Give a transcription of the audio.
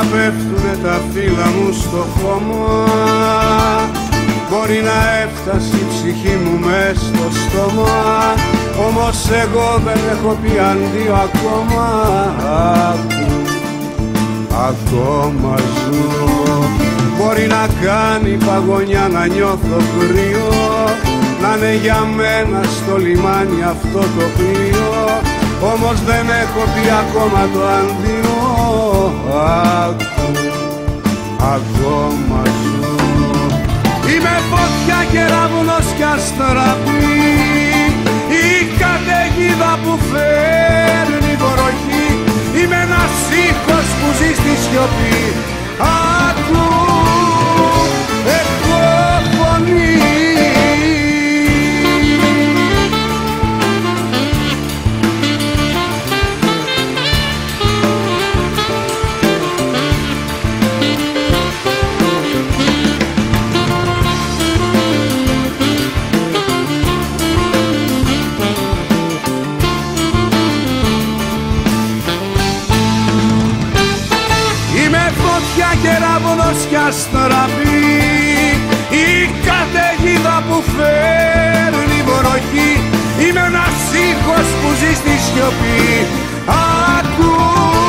πέφτουνε τα φύλλα μου στο χώμα, μπορεί να έφτασε η ψυχή μου μες στο στόμα, όμως εγώ δεν έχω πει αντίο ακόμα. Ακόμα ζω. Μπορεί να κάνει παγωνιά να νιώθω κρύο, να είναι για μένα στο λιμάνι αυτό το πλοίο, όμως δεν έχω πει ακόμα το αντίο. Ακόμα ζω. Είμαι φωτιά, κεραυνός κι αστραπή, η καταιγίδα που φέρνει βροχή. Είμαι ένας ήχος που ζει στη σιωπή. Ακού, έχω φωνή. Κεραυνός κι αστραπή, η καταιγίδα που φέρνει βροχή. Είμαι ένας ήχος που ζει στη σιωπή. Ακού.